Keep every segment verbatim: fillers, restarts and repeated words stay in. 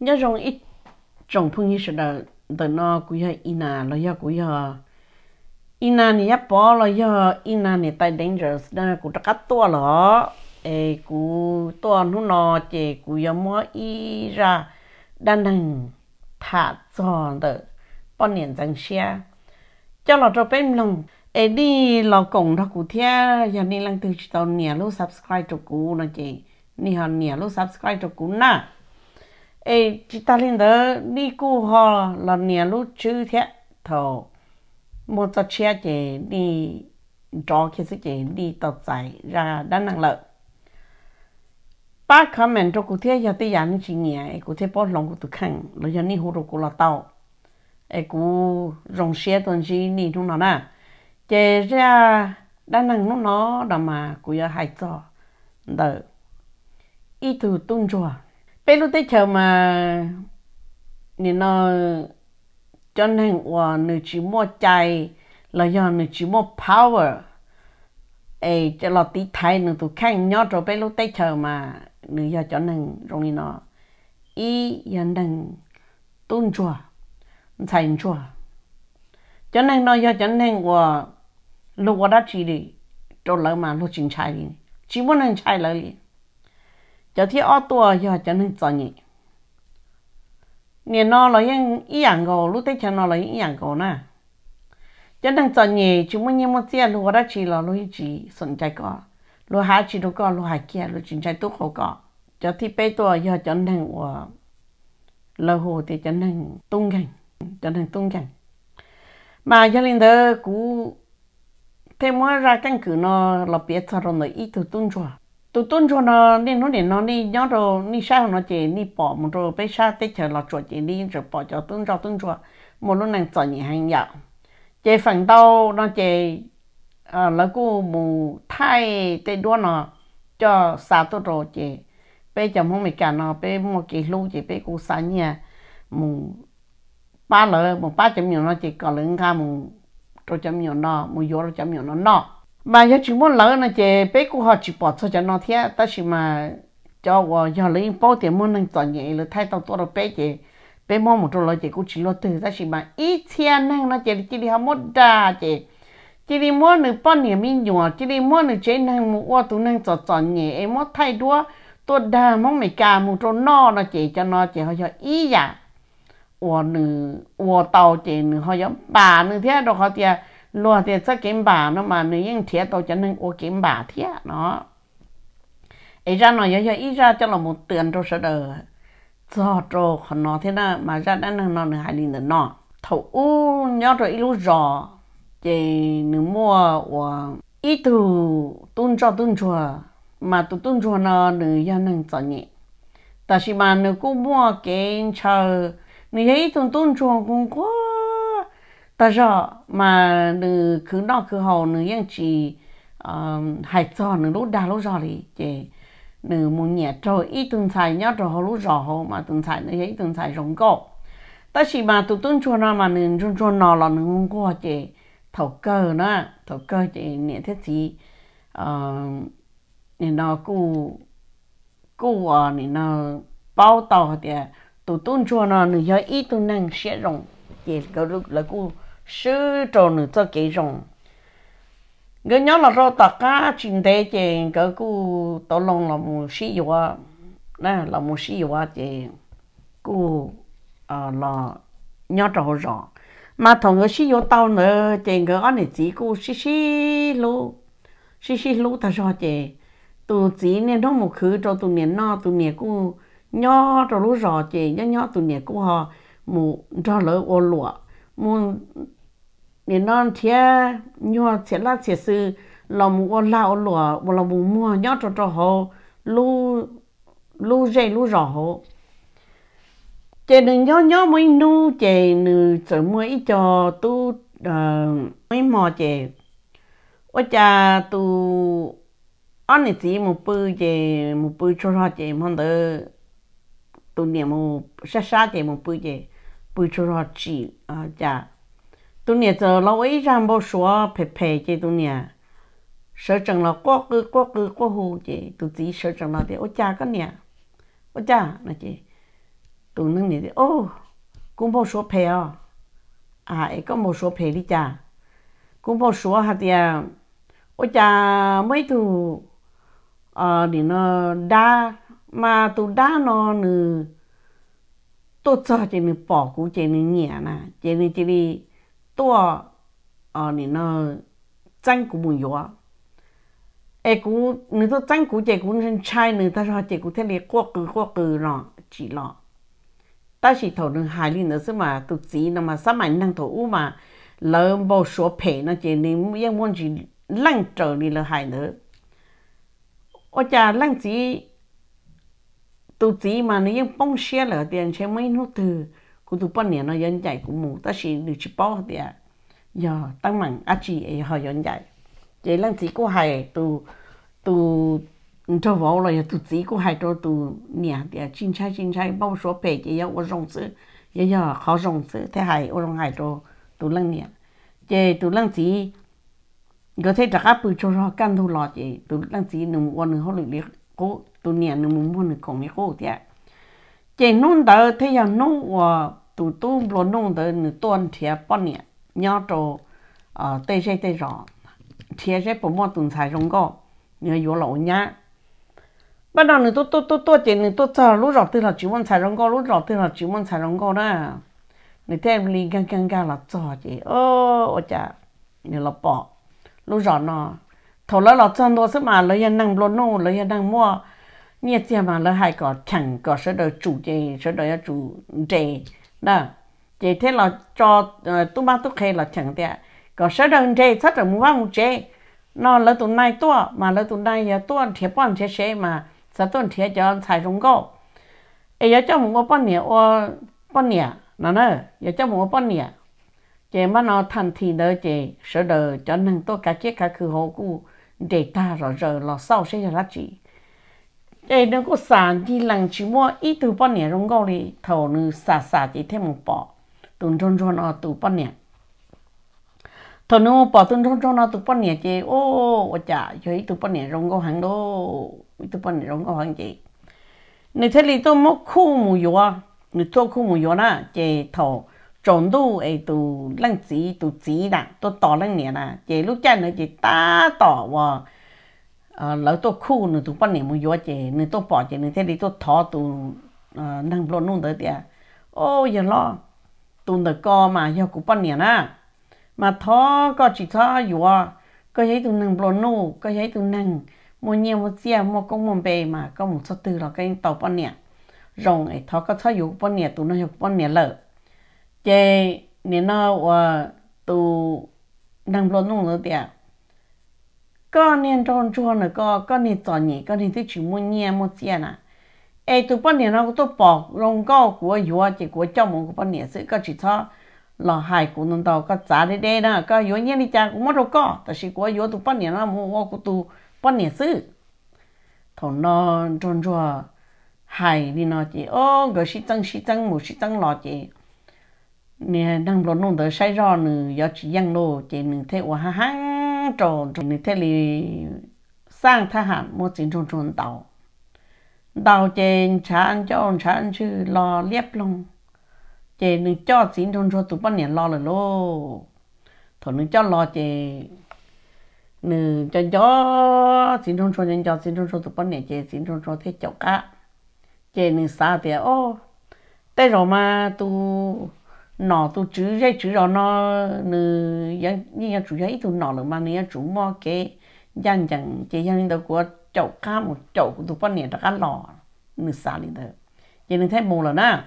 nhớ rằng ít trồng phong như sự đó từ nó cũng là ina là do cũng là ina này nhá bỏ là do ina này tại dangerous đó cũng đã cắt tua lỏ ê cũng tua nó nó chỉ cũng có mỗi ý ra đan năng thả cho đó bao nhiêu dân xe cho là cho bên lòng ê đi là cùng đó cũng theo giờ đi làm từ tàu nhà lúc subscribe cho cụ nó chỉ đi họ nhà lúc subscribe cho cụ na ê chị ta lên đó đi cụ họ là nhà lúc chữ thế thầu một tờ xe chỉ đi cho cái sự chỉ đi tàu chạy ra đà nẵng lợi ba comment cho cụ thể giờ tới giờ nó chỉ nhà cụ thể bỏ lòng cụ tự khăn rồi giờ đi hồ đồ cụ là tàu ê cụ rong xe tuần gì đi trong đó nè chế ra đà nẵng nó nó đó mà cụ giờ hay cho đỡ ít từ tung chùa bây lúc tới chờ mà nên nó cho nênว่านึกchỉ muaใจlà doนึกchỉ mua power ấy cho là tí tháiนึกtụ khang nhớ rồi bây lúc tới chờ màนึกcho nên rồi nên nó ý yên đang tung chùa thành chùa cho nên nó do cho nênว่าlúc đó chỉ đi cho lỡ mà lúc chính trái đi chỉ muốn nên trái lỡ đi cho thì ở tua do cho nên cho nhỉ nên nó là những ý dạng gỗ lúc tới cho nó là ý dạng gỗ nè cho nên cho nhỉ chúng mình như một chuyện lúc đó chỉ là lúc chỉ sẵn trái có lúc hai chỉ lúc có lúc hai kia lúc chính trái tốt khó có cho thì bây tua do cho nên của lỡ hồ thì cho nên tung cảnh cho nên tung cảnh mà cho nên đó cũng thêm hóa ra căn cứ nó là biết cho nó ít từ tung chùa tụi tuân cho nó nên nó để nó đi nhớ rồi đi sao nó chỉ đi bỏ một rồi bây sao tới chờ là chuột chỉ đi rồi bỏ cho tuân cho tuân cho một lúc này chọn những hàng dạo chỉ phần đầu nó chỉ à là cô mù thay tới đua nó cho sao tôi rồi chỉ bây giờ không mấy cả nó bây một cái lú chỉ bây cô sáng nhà mù ba lợ một ba chấm nhiều nó chỉ còn lưng ca mù rồi chấm nhiều nó mù vô rồi chấm nhiều nó nọ mà giờ chỉ muốn lỡ nó chỉ bé cô họ chỉ bỏ cho nó thế, ta chỉ mà cho họ giờ lấy bao tiền muốn năng chọn nhẹ là thay tao tôi rồi bé chỉ bé mua một trâu lợn chỉ cũng chỉ lo từ ta chỉ mà ít tiền năng nó chỉ chỉ đi học một đà chỉ chỉ đi mua nửa bao nhiêu mình nhỏ chỉ đi mua nửa chế năng một ô tô năng chọn chọn nhẹ em mua thay đua tôi đà mong mày cả một trâu no nó chỉ cho nó chỉ họ giờ ý giả ô nửa ô tàu chỉ nửa họ giờ bà nửa thế đâu họ thì lúa thì sẽ kiếm bà nó mà nếu như thiệt tôi cho nên ô kiếm bà thiệt nó ấy ra nó giờ giờ ít ra cho là một tiền rồi sẽ đỡ cho cho còn nó thế nào mà ra đã năng nó hai linh nữa nó thầu u nhớ rồi ít lúc rõ thì nếu mua và ít từ tuân cho tuân chùa mà tụ tuân chùa nó nếu giờ năng cho nhẹ但是嘛nếu cô mua cái chờ nếu ít tuân tuân chùa cũng có ta rõ mà nữ cứ nó cứ hầu nữ yang chỉ hại cho nữ lúc đa lúc rõ đi chị nữ muốn nhẹ rồi ít tuần xài nhớ rồi hầu lúc rõ hầu mà tuần xài nữ ít tuần xài rộng cổ ta chỉ mà tụi tuần chua nó mà nữ chua chua nó là nữ không qua chị thầu cơ nó thầu cơ chị nhẹ thế gì nên nó cu cu à nên nó bao tàu thì tụi tuần chua nó nữ giờ ít tuần năng sẽ rộng chị cái lúc là cu sư trò nữa cho cái rồng người nhớ là rồi tất cả chuyện đấy chị cái cô tổ long là một sĩ yếu nè là một sĩ yếu chị cô à là nhớ trò rõ mà thằng cái sĩ yếu tao nữa chị cái anh này chỉ cô xí xí lú xí xí lú ta cho chị tụi chỉ nên nó một khứ cho tụi nên nó tụi nên cô nhớ trò lú rõ chị nhớ nhớ tụi nên cô họ một cho lỡ ô lụa muốn nên nó thiệt nhua thiệt là thiệt sự lòng ô lao lụa và lòng bùn mua nhớ cho cho họ lu lu dây lu rõ họ chị đừng nhớ nhớ mấy nu chị nữ sợ mấy cho tu mấy mò chị ôi cha tu anh này chỉ một bự chị một bự cho họ chị mong đỡ tu niệm một sát sát chị một bự chị bự cho họ chị à cha tụi nhỉ giờ lâu ấy ra bao số phê phê chứ tụi nhỉ sợ rằng là quá cứ quá cứ quá hù chứ tụi chỉ sợ rằng là để ôi cha cái nhỉ ôi cha là chứ tụi tụi nó nghĩ ô cũng bao số phe à à ấy có một số phe đi cha cũng bao số hạt tiền ôi cha mấy tụ ờ thì nó đa mà tụ đa nó nữ tốt cho chị nữ bỏ cũng chị nữ nhẹ nè chị nữ chị đi tua ờ thì nó tranh cũng muốn yếu ai cũng nữ tôi tranh cũng chị cũng nên trai nữ ta cho chị cũng thế này qua cứ qua cứ nó chỉ lo ta chỉ thầu nữ hài lên nữa mà tụ gì nó mà sao mà năng thầu mà lỡ bao số phe nó chị nữยังmuốn chỉ lăng trở đi là hài nữa ôi cha lăng gì tụ gì mà nóยังbông xe là tiền chơi mấy nút từ của tụ bao nhiêu nó dân chạy của mù ta chỉ được chỉ bao tiền giờ tăng mạnh á chị ấy họ dân chạy vậy lăng gì của hài tụ tụ cho vào là tụ gì của hài cho tụ nhẹ tiền chính trái chính trái bao số phe chỉ có rong sự giờ giờ khó rong sự thế hài ở rong hài cho tụ lăng nhẹ vậy tụ lăng gì có thể trả áp cho nó căn thu lọt vậy tụ lăng gì nung quan nung họ lười liếc cố tụ nhẹ nung muốn nung còn cái cố thế vậy nung đỡ thế giờ nung và tụ tụ luôn nung đỡ nung tuần thiệt bao nhẹ nhớ cho ờ tây xây tây rõ thiệt sẽ bộ môn tuần xài rong go nhớ vô lỗ nhá bắt đầu nung tụ tụ tụ tụ vậy nung tụ cho lúc rõ từ là chỉ muốn xài rong go lúc rõ từ là chỉ muốn xài rong go đó nung thêm li gan gan gan là cho vậy ô ô chà nung là bỏ lúc rõ nó thầu lỡ lọt chân đó mà lấy ra năng luôn nô lấy ra năng mua nhiệt gì mà lấy hai có chẳng có sẽ đợi chủ chế sẽ đợi chủ chế đó chế thế là cho tụi ba tụi khe là chẳng thế có sẽ đợi chế rất là mua một chế nó lấy tụi này tua mà lấy tụi này giờ tua thiệt bọn chế chế mà sao tuần thiệt cho xài rong go ấy giờ cho một bọn nhẹ ô bọn nhẹ nó nữa giờ cho một bọn nhẹ chế mà nó thành thì đỡ chế sẽ đợi cho nên tôi cả chết cả khử hộ của để ta rồi rồi là sau sẽ là gì chế đừng có sản thì lần chỉ mua ít từ bao nhiêu rong go đi thầu nữ xả xả chỉ thêm một bỏ tuần tròn tròn nó từ bao nhiêu thầu nữ bỏ tuần tròn tròn nó từ bao nhiêu chế ô ô chả chơi từ bao nhiêu rong go hàng đô từ bao nhiêu rong go hàng chế nếu thế thì tôi mua khu mù yếu nếu tôi khu mù yếu na chế thầu trộn đủ ấy tụ lăng gì tụ gì đã tôi tỏ lăng nhẹ nè chị lúc cha nữa chị ta tỏ vào lỡ tôi khu nữa tụ bao nhiêu muốn vô chị nữa tôi bỏ chị nữa thế thì tôi thọ tụ năng luôn luôn tới tiệt ô giờ lo tụ được co mà giờ cũng bao nhiêu nè mà thọ có chỉ thọ vô có thấy tụ năng luôn luôn có thấy tụ năng mua nhiều mua xe mua công mua bè mà có một số từ là cái tàu bao nhiêu rồng ấy thọ có thọ vô bao nhiêu tụ nó vô bao nhiêu lợ chế nên nó và tụ năng luôn luôn nữa tiệt có nên tròn tròn nữa có có nên chọn nhỉ có nên thích chỉ muốn nhẹ muốn xe nè ấy tụ bao nhiêu nó cũng tụ bỏ rong go của yếu chỉ của trong một bao nhiêu sự có chỉ cho là hai của nó đâu có giá đấy đấy nè có yếu nhẹ đi cha cũng mất đâu cóแต่是của yếu tụ bao nhiêu nó mua của tụ bao nhiêu sự thằng nó tròn tròn hai đi nó chỉ ô cái sĩ tăng sĩ tăng một sĩ tăng lọ chỉ nè đang luôn luôn tới say rò nữa giờ chỉ giang lô chỉ nữa thếว่าฮ่าtròn tròn nữa thế thì sangทหารmột chiến tròn tròn tàu tàu trên chán cho chán chứ lo liếp luôn chỉ nữa cho chiến tròn tròn tụi bọn nhện lo rồi lô thôi nữa cho lo chỉ nữa cho cho chiến tròn tròn cho chiến tròn tròn tụi bọn nhện chỉ chiến tròn tròn thế chậu cá chỉ nữa sao thì ô thế rồi mà tu nọ tu chữ cái chữ đó nó nữ yang như chủ yếu ít tu nọ rồi mà nữ chủ mua cái yang chẳng chỉ yang đâu của chậu cá một chậu của tụi bọn này đã cá lò nữ xả đi thôi chỉ nữ thấy mù rồi nè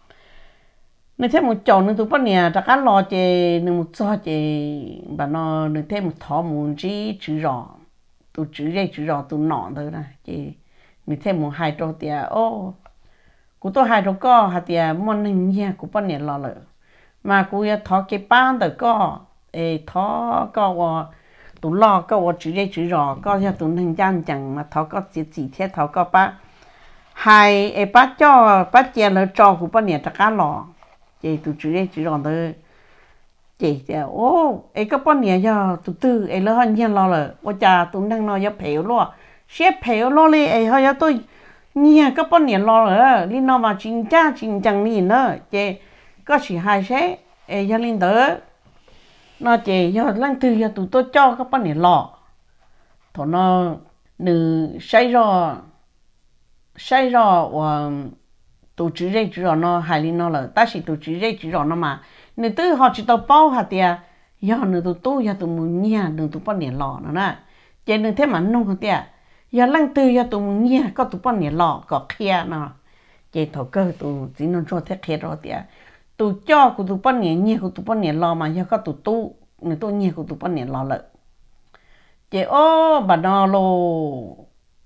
nữ thấy một chậu nữ tụi bọn này đã cá lò chỉ nữ một số chỉ bà nó nữ thấy một thỏ một chỉ chữ rõ tu chữ cái chữ rõ tu nọ thôi nè chỉ nữ thấy một hai trâu tiệt ô của tôi hai trâu co hai tiệt món này nha của bọn này lò rồi mà cô ya thọ cái ban được có ê thọ có wa tụ lo có wa chữ đây chữ rõ có ya tụ nên gian chẳng mà thọ có chỉ chỉ thế thọ có ba hai ê ba cho ba chia là cho của bọn nhà ta cá lò chị tụ chữ đây chữ rõ thôi chị chị ô ê các bọn nhà ya tụ tư ê lỡ hơn nhiên lo rồi wa cha tụ đang nói ya phèo lo xếp phèo lo đi ê hơi ya tôi nhà có bao nhiêu lo rồi đi nó mà chính cha chính chẳng gì nữa chị có chỉ hai xe ấy cho linh đỡ nó chị do lăng từ giờ tụi tôi cho có bao nhiêu lo thôi nó nữ say rồi say rồi và tụi chỉ dây chỉ rồi nó hay linh nó là ta chỉ tụi chỉ dây chỉ rồi nó mà nữ tư họ chỉ tao bao hạt tiền giờ nữ tụi tôi giờ tụi muốn nhà nữ tụi bao nhiêu lo nữa nè chị nữ thế mà nông hạt tiền giờ lăng từ giờ tụi muốn nhà có tụi bao nhiêu lo có kia nó chị thầu cơ tụi chỉ nó cho thế kia rồi tiền tụi cho của tụi bao nhiêu nhà của tụi bao nhiêu lo mà giờ có tụi tu người tôi nhà của tụi bao nhiêu lo lợ chị ô bà nó lô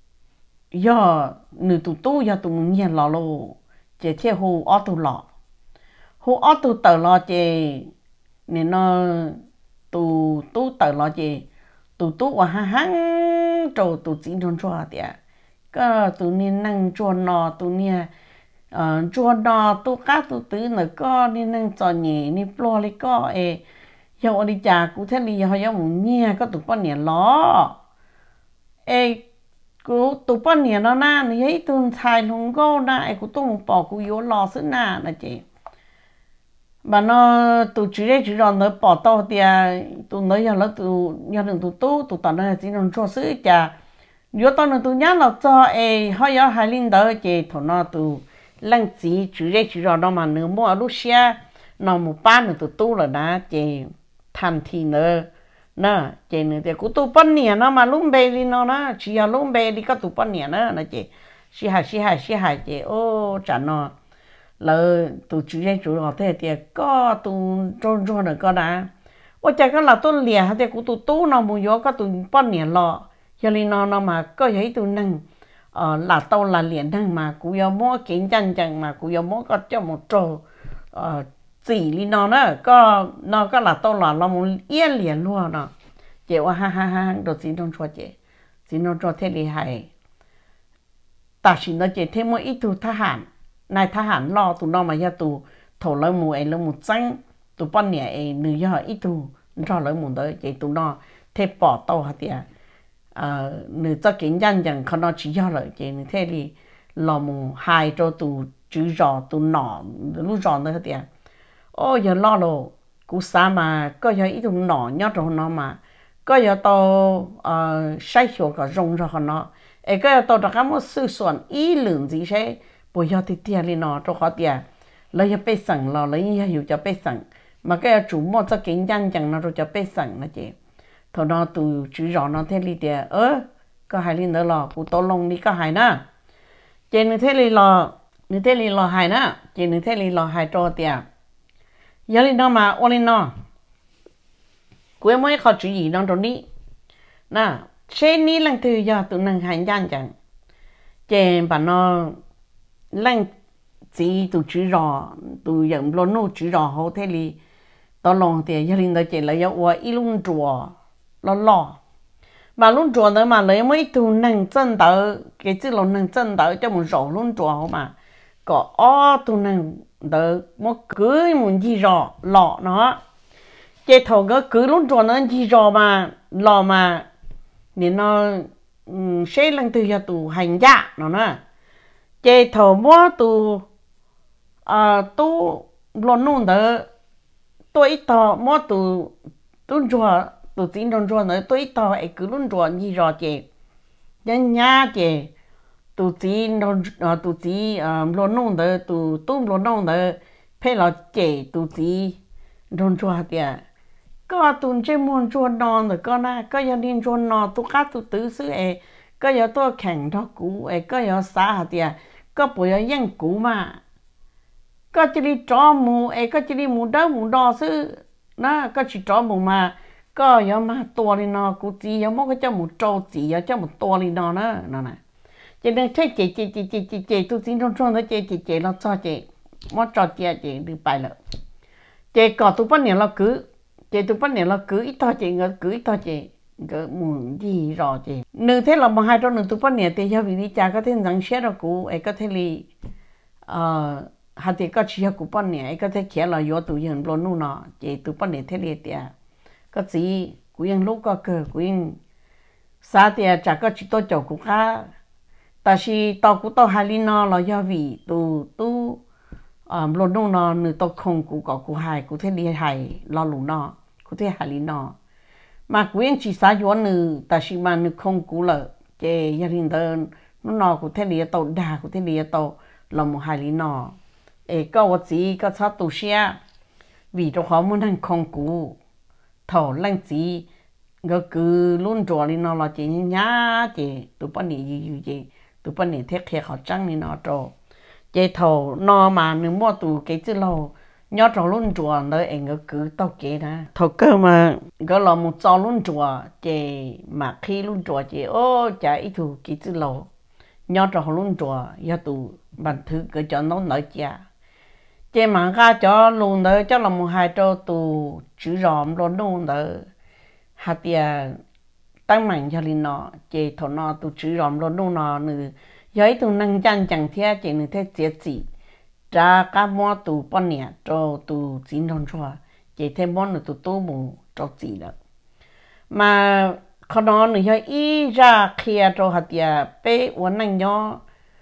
giờ nữ tụi tu giờ tụi muốn nhà lo lô chị theo hồ ở tụi lo hồ ở tụi tờ lo chị nên nó tụi tu tờ lo chị tụi tu và ha hăng trâu tụi chỉ trong chùa tiệt có tụi nên năng chùa nọ tụi nè chùa nọ tụi cá tụi tứ nữa có nên năng trò nhẹ nên plo lấy có ê giờ đi chả cụ thể là giờ giờ muốn nhẹ có tụi con nhẹ lo ê cụ tụi con nhẹ nó na này ấy tụi xài lông gâu na ê cụ tụi bỏ cụ yếu lo xứ na là chị bà nó tụi chỉ đấy chỉ rồi nó bỏ to thì tụi nó giờ nó tụi giờ đừng tụi tu tụi tao nó chỉ còn cho xứ chả nếu tao nó tụi nhá nó cho ê họ giờ hai linh đó chị thằng nó tụi lăng chỉ chỉ đấy chỉ rồi nó mà nửa mua lúc xe nó một ban nữa tụi tu là đã chị thành thì nữa nè chị nữa thì cũng tụi bận nhỉ nó mà lúc bé đi nó nó chỉ là lúc bé đi có tụi bận nhỉ nó nè chị xí hai xí hai xí hai chị ô chả nó là tụi chú ấy chú họ thế thì có tụi trôn trôn được có đã, ôi chắc có là tôi lìa thì cũng tụi tú nó muốn vô có tụi bao nhiêu lọ, cho nên nó nó mà có thấy tụi năng, ờ là tao là liền năng mà cũng yêu mua kiến chân chân mà cũng yêu mua có cho một trâu, ờ chỉ li nó đó có nó có là tao là nó muốn yên liền luôn nó, chịว่าha ha ha đồ xin trong chùa chị, xin trong chùa thế thì hay, ta xin nó chị thêm một ít tụi tha hẳn này tha hẳn lo tụi nó mà giờ tụi thổ lấy mù ấy lấy mù trắng tụi bọn nhẹ ấy nữ giờ ít tụi nó lấy mù tới chỉ tụi nó thế bỏ tàu hả tiệt à nữ cho kiến dân chẳng không nó chỉ giờ lợi chỉ nữ thế thì lo mù hai cho tụi chữ rò tụi nọ lúc rò nữa tiệt ôi giờ lo rồi cú sa mà có giờ ít tụi nọ nhớ rồi nó mà có giờ tao sai hiểu cả rong rồi nó ấy có giờ tao đã có một sự soạn ý lượng gì thế bây giờ thì tiền lên nó cho họ tiền lấy cho bê sẵn lo lấy như hiểu cho bê sẵn mà cái chủ mua cho kinh doanh chẳng nó rồi cho bê sẵn nó chị thôi nó từ chữ rõ nó thế li tiền ơ có hai lên nữa lo cụ tổ lông đi có hai nè chị nên thế li lo nên thế li lo hai nè chị nên thế li lo hai cho tiền giờ lên nó mà ô lên nó cô em mới khó chữ gì đang trong đi nè xe ní lần thứ giờ tụi năng hành gian chẳng chị bà nó lăng chỉ tụi chữ rõ tụi dẫn luôn nô chữ rõ hậu thế li tao lòng thì gia đình đó chỉ là yêu qua ít luôn chùa lo lo mà luôn chùa nữa mà lấy mấy tụi năng chân đỡ cái chữ lòng năng chân đỡ cho một rõ luôn chùa hậu mà có ó tụi năng đỡ một cưới một gì rõ lọ nó chế thầu cái cưới luôn chùa nó gì rõ mà lọ mà nên nó sẽ lăng từ giờ tụi hành giả nó nè chế thầu mua tụ à tụ luôn luôn đó tôi tao mua tụ tụ chùa tụ chính trong chùa nữa tôi tao ấy cứ luôn chùa như rồi chế nhân nhá chế tụ chính trong tụ chính luôn luôn đó tụ tụ luôn luôn đó phải là chế tụ chính trong chùa tiệt có tụ trên môn chùa non rồi có na có gia đình chùa non tụ cá tụ tứ xứ ấy có giờ tôi khen đó cũ ấy có giờ xã tiệt có bây giờ dân cũ mà có chỉ đi trò mù ấy có chỉ đi mù đó mù đỏ xứ nó có chỉ trò mù mà có giờ mà to đi nó cũ chỉ giờ mỗi cái cho một trâu chỉ giờ cho một to đi nó nữa nó này cho nên thế chị chị chị chị chị chị tôi xin trong trong đó chị chị chị nó cho chị mỗi trò chị chị được bài lợi chị có tôi bắt niệm nó cứ chị tôi bắt niệm nó cứ ít to chị ngờ cứ ít to chị cái muốn gì rồi chị nữ thế là mà hai trong nữ tụi bắt nhẹ thì giờ vì đi cha có thể rằng xe đó cũ ấy có thể li ờ hạt thì có chỉ cũ bắt nhẹ ấy có thể kia là do tụi dân luôn luôn nọ chị tụi bắt nhẹ thế li thì có gì cũng yên lúc có cơ cũng yên xa thì chả có chỉ tôi chầu cũng khá ta chỉ tao cũng tao hai lý nó là do vì tu tu à luôn luôn nó nữ tao không cũng có cũng hai cũng thế đi hai lo lù nó cũng thế hai lý nó mà quyên chỉ xa vô nữ ta chỉ mà nữ không cũng là cái gia đình đó nó nó cũng thế đi tao đa cũng thế đi tao là một hai lý nó ê có vật gì có sao tu xe vì trong họ muốn ăn không cũng thầu lăng gì cái cứ luôn trò đi nó là chỉ nhá chỉ tụi bọn này gì gì tụi bọn này thiết thiết họ trăng đi nó trò chỉ thầu nó mà nếu mua tụi cái chứ lâu nhớ trò luôn trò nơi anh cái cứ tao kể đó thầu cơ mà cái là một trò luôn trò chỉ mà khi luôn trò chỉ ô chả ít tụi cái chứ lâu nhớ trò luôn trò giờ tụi bản thứ cái cho nó nở chả chỉ mà ra cho luôn đó cho là một hai trò tụi chữ ròm luôn luôn đó hạt tiền tăng mạnh cho linh nó chỉ thằng nó tụi chữ ròm luôn luôn nó nữa giới tụi năng chân chẳng thế chỉ nữa thế chết gì ra các món tụi bọn nhẹ cho tụi chín đồng cho chỉ thêm món nữa tụi tu mù cho gì đó mà con nó nữa giới ý ra kia cho hạt tiền bé uốn năng nhó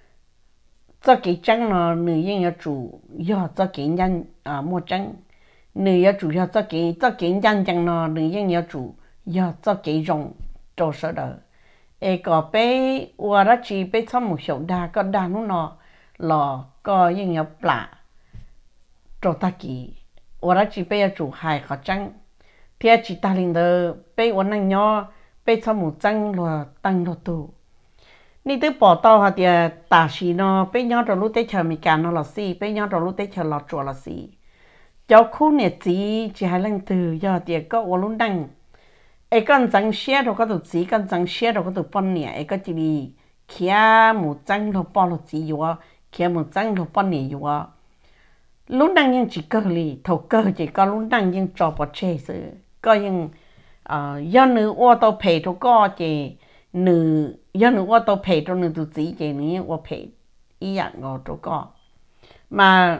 cho cái trắng nó nữa yên nhớ chủ do cho cái nhân à mua trắng nữa nhớ chủ do cho cái cho cái nhân chẳng nó nữa yên nhớ chủ giờ cho cái rồng cho sợ đời, ấy có bé qua đó chỉ bé xong một số đa có đa nó nọ là có những nhập lạ cho ta kỳ qua đó chỉ bé chủ hai khó trắng, thì chỉ ta linh đó bé qua năng nhỏ bé xong một trắng là tăng độ tu, ní từ bỏ tao hả thì ta chỉ nó bé nhỏ rồi lúc tết chờ mình cả nó là gì bé nhỏ rồi lúc tết chờ lọt chùa là gì, cháu khu này chỉ chỉ hai lần từ giờ thì có qua lúc đăng ấy con trắng xe rồi có tụi chỉ con trắng xe rồi có tụi bọn nhẹ ấy có chỉ đi kia một trắng rồi bao rồi chỉ vô kia một trắng rồi bọn nhẹ vô lúc đang những chỉ cơ li thầu cơ chỉ có lúc đang những trò bọt chơi sự có những do nữ ô tô pay thôi có chỉ nữ do nữ ô tô pay cho nữ tụi chỉ chỉ nữ ô pay ý dạng ngồi thôi có mà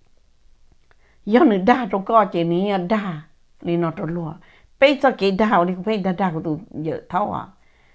do nữ đa thôi có chỉ nữ đa nên nó thôi luôn bây giờ cái đào đi bây giờ đào của tụi giờ tháo à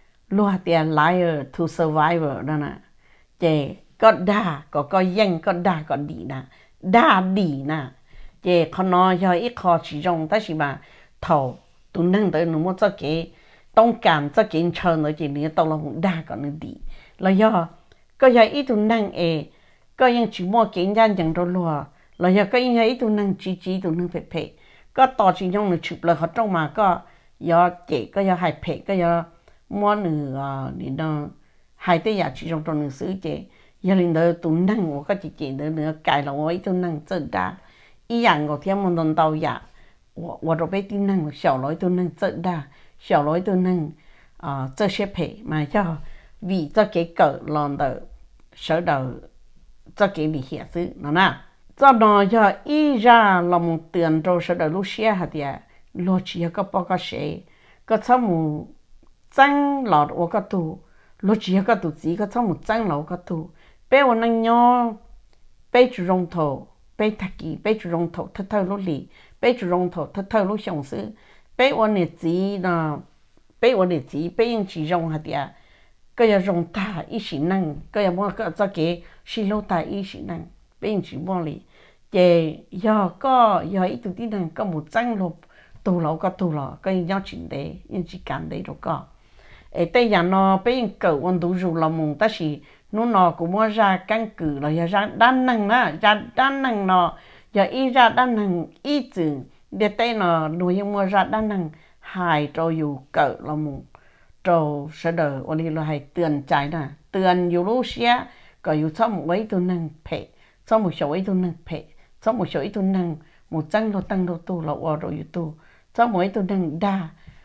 lo tiền liar to survivor đó nè chị có đa có có dân có đa có đi nè đa đi nè chị con nói cho ít khó chỉ trong ta chỉ mà thầu tụi năng tới nó muốn cho cái đông cảm cho cái chân rồi chị nữa tao là một đa có nó đi là do có giờ ít tụi năng e có những chỉ mua cái nhân chẳng đâu lo là do có những ít tụi năng chỉ chỉ tụi năng phải phải có tỏ chỉ trong người chụp lời họ trong mà có do chị có do hai phê có do mua nửa đi đó hai tới giờ chỉ trong trong nửa xứ chị giờ lên đó tụi năng của các chị chị nữa nữa cài là ấy tụi năng chân đa ý dạng của thêm một đồng tàu giả và rồi bé tụi năng小lối tụi năng chân đa小lối tụi năng à这些phê mà cho vì cho cái cỡ lon đó sở đầu cho cái lý hiện xứ nó nè cho nó cho ý ra là một tiền rồi sau đó lúc xe hạt địa lúc chỉ có bao cái xe có xong một trắng lọt ở cái tủ lúc chỉ có tủ chỉ có xong một trắng lọt cái tủ bé bọn anh nhau bé chủ rong thổ bé thạch kỳ bé chủ rong thổ thất thơ lúc lì bé chủ rong thổ thất thơ lúc sống xứ bé bọn này chỉ là bé bọn này chỉ bé những chỉ rong hạt địa cái giờ rong ta ý sĩ năng cái giờ mua cái cho cái xí lô ta ý sĩ năng bé những chỉ mua lì chị giờ có giờ ít tụi tin rằng có một trang lục tù lẩu có tù lẩu có nhau chuyện đấy nhưng chỉ cảm đấy rồi có ở đây giờ nó bên cầu quan đủ dù là mùng ta chỉ nó nó cũng mua ra căn cứ là giờ ra đan năng na ra đan năng nó giờ ít ra đan năng ít chữ để đây nó nuôi mua ra đan năng hài cho dù cỡ là mùng cho sẽ đỡวันนี้เราให้เตือนใจนะเตือนอยู่รู้เสียก็อยู่ชอบไว้ตัวนั่งเพะชอบหมู่ชอบไว้ตัวนั่งเพะtrong một số ít tuần năng một trăm lô tăng lô tu là ở rồi tu trong mỗi tuần năng đa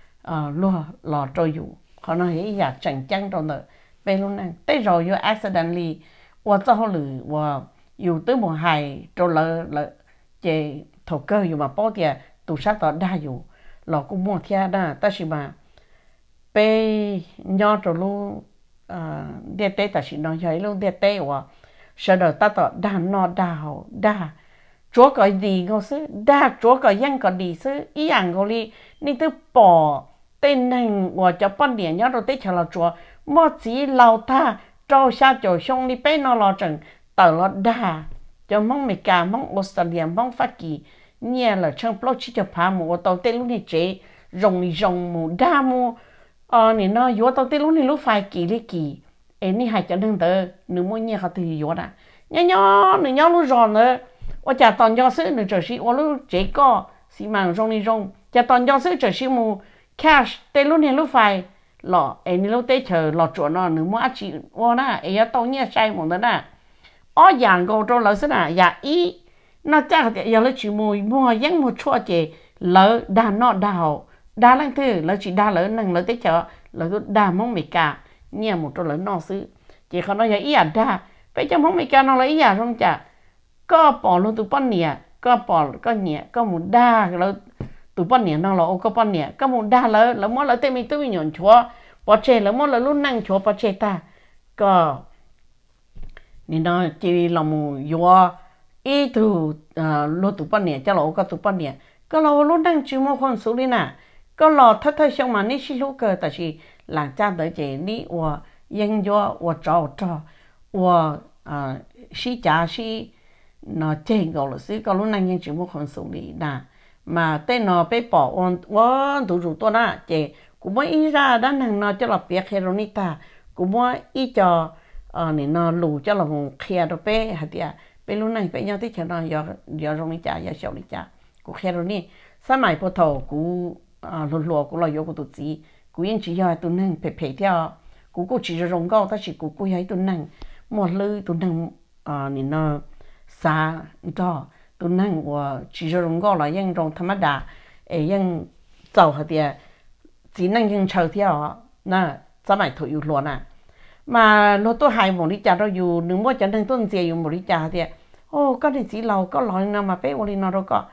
lô lò rồi dụ họ nói ấy giả chẳng chăng rồi nữa về luôn năng tới rồi vô accidentally và cho họ lử và dù tới một hai rồi là là chế thổ cơ dù mà bao tiền tụ sát đó đa dù lò cũng mua theo đa ta chỉ mà về nhau rồi luôn địa tế ta chỉ nói vậy luôn địa tế và sau đó ta tỏ đa nó đa đa chúa có gì ngô sư đa chúa có dân có đi sư ý ảnh ngô li nên tôi bỏ tên năng và cho bọn điện nhớ rồi tới chờ là chúa mà chỉ lâu ta trâu xa chỗ xong đi bé nó lo chẳng tờ lo đa cho mong mấy cả mong Australia mong Phát Kỳ nhẹ là trong plot chỉ cho phá một tàu tên lúc này chế rồng rồng một đa một ờ nè nó yếu tàu tên lúc này lúc phải kỳ đi kỳ em ní hai cho nên tờ nếu muốn nhẹ họ thì yếu đã nhớ nhớ nè nhớ lúc rồi nữa ở nhà toàn do sự nữa trở sĩ ở lúc chế co xí màng rong đi rong nhà toàn do sự trở sĩ một cash tên lúc này lúc phải lọ em ní lúc tết chờ lọ chuột nó nếu muốn ăn chị ô na em tao nhẹ sai một đó na ở dạng cầu trong lỡ xí na dạ ý nó chắc là giờ lấy chỉ mùi mua giống một chỗ chị lỡ đà nọ đào đà lăng thư lỡ chỉ đà lỡ năng lỡ tết chờ lỡ đà mong mày cả nhẹ một chỗ lỡ nọ xứ chị không nói giờ ý à đà bây giờ mong mày cả nó lấy ý à không chả có bỏ luôn tụi bọn nhẹ có bỏ có nhẹ có một đa lỡ tụi bọn nhẹ nó là ô có bọn nhẹ có một đa lỡ lỡ mỗi lỡ tên mình tôi nhọn chúa bỏ chè lỡ mỗi lỡ luôn năng chúa bỏ chè ta có nên nó chỉ là một yếu ý từ lô tụi bọn nhẹ cho lỡ có tụi bọn nhẹ có lỡ luôn năng chịu một con số đi nè có lỡ thất thất xong mà ní xí lúc cơ tại vì làm cha đỡ chị ní và dân do và trò trò và xí trả xí nó chơi gọi là xí có lúc năng nhân chịu một con số đi nè mà tên nó bị bỏ on on tụi tụi tôi nè chị cũng mới ý ra đó năng nó cho là biết heronita cũng mới ý cho ờ này nó lù cho là một khe đó bé hả tiệt bé lúc này bé nhau thích cho nó giờ giờ rong đi chả giờ sầu đi chả cũng heroni sau này bắt đầu cũng lù lù cũng là yêu của tụi chị cũng yên chỉ giờ tụi năng phải phải theo cũng cũng chỉ rong câu ta chỉ cũng cũng hay tụi năng một lư tụi năng ờ này nó xa cho tụi năng và chỉ rong câu là những rong thầm đà ấy những giàu hả tiệt chỉ năng những chờ theo nè sau này thôi yêu luôn nè mà nó tôi hay một lý cha đó dù đừng mua cho nên tôi chỉ dùng một lý cha thì ô có thể chỉ lâu có loại nào mà bé một lý nào đâu có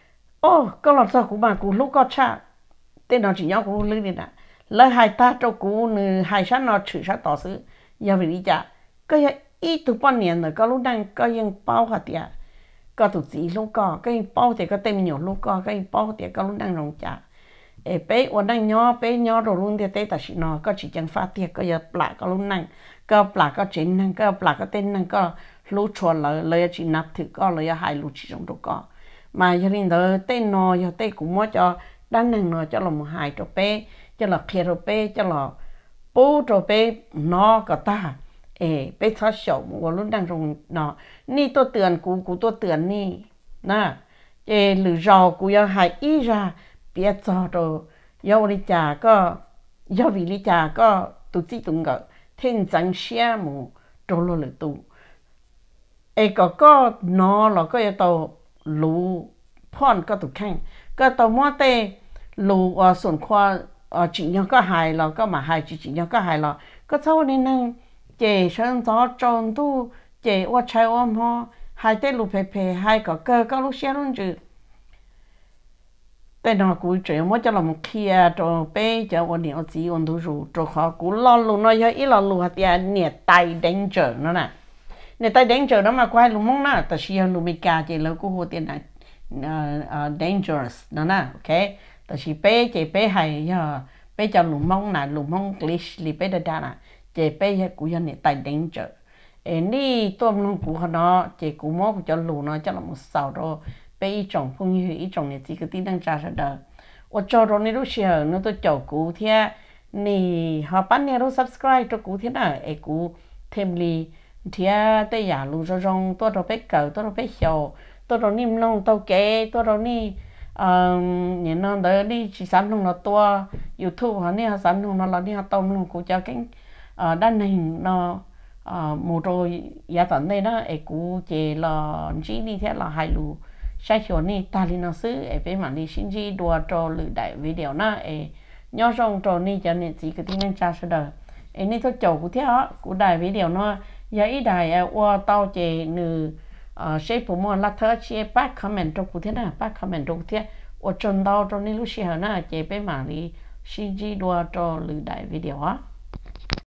ô có loại sao cũng mà cũng lúc có cha tên nó chỉ nhau cũng lưu đi nè lời hai ta cho cũng hai sáng nó chửi sáng tỏ sự giờ vì lý cha cái ít từ bao nhiêu rồi có lúc đang có những bao hạt tiệt có tụi chỉ lúc có cái bao thì có tên nhiều lúc có cái bao thì có lúc đang rong cha ê bé ở đây nhỏ bé nhỏ rồi luôn thì tết ta chỉ nó có chỉ chẳng phát tiết có giờ plạ có lúc năng có plạ có chuyện năng có plạ có tên năng có lú chua lời lời chỉ nạp thử có lời hai lú chỉ trong đó có mà giờ nên đó tên nó giờ tên cũng muốn cho đan năng nó cho là một hai cho bé cho là kia cho bé cho là bố cho bé nó có ta ê bé tháo sầu một lúc đang trong nó ni tôi tưởng cú cú tôi tưởng ni nè ê lử rau cú giờ hai ý ra biết cho rồi yêu lý cha có yêu vì lý cha có tụi chị tụi ngờ thiên chẳng xe mù trôi lôi lử tụ ấy có có nó là có tàu lú phòn có tụi khanh có tàu mua tê lú ở sườn khoa ở chỉ nhau có hài là có mà hài chỉ chỉ nhau có hài là có sau nên năng chè sơn gió tròn tu chè qua trái ôm ho hai tê lú phê phê hai có cơ có lúc xe luôn chứ tên nó cũng chỉ mới cho là một kia cho bé cho bọn nhiều gì bọn tôi rồi cho họ cũng lo luôn nó giờ ít lo luôn hạt tiền nhiệt tay danger nó nè nhiệt tay danger nó mà quay luôn mong nè tại vì luôn mình cả chỉ là cũng hồ tiền này dangerous nó nè ok tại vì bé chỉ bé hay giờ bé cho luôn mong nè luôn mong glitch li bé đã nè chỉ bé cũng giờ nhiệt tay danger em đi tôi nó cũng nó chỉ cũng muốn cho luôn nó cho là một sao rồi bây trồng phong như ý trồng này chỉ cái tin đang trả ra đời, ở cho rồi này lúc xưa nó tôi chầu cũ thế, nè họ bán này lúc subscribe cho cũ thế nào, ấy cũ thêm li, thế tới giờ luôn rồi rong tôi rồi biết cờ tôi rồi biết sầu, tôi rồi niêm long tôi kể tôi rồi nè, nhìn nó đỡ đi chỉ sản phẩm nó to, YouTube họ nè sản phẩm nó là nè họ tông luôn cũ cho cái đan hình nó một rồi giá tận đây đó, ấy cũ chỉ là chỉ đi thế là hai lù sai chỗ này ta đi nó xứ ở bên mảng đi xin gì đùa trò lử đại video na ở nhỏ rong trò này cho nên chỉ cái tin nên tra sơ đời ở này tôi chầu của thế đó của đại video nó giờ ít đại ở qua tàu chè nư shape của mua lá thơ chia back comment trong của thế nào back comment trong thế ở trong tàu trong này lúc xưa na chè bên mảng đi xin gì đùa trò lử đại video á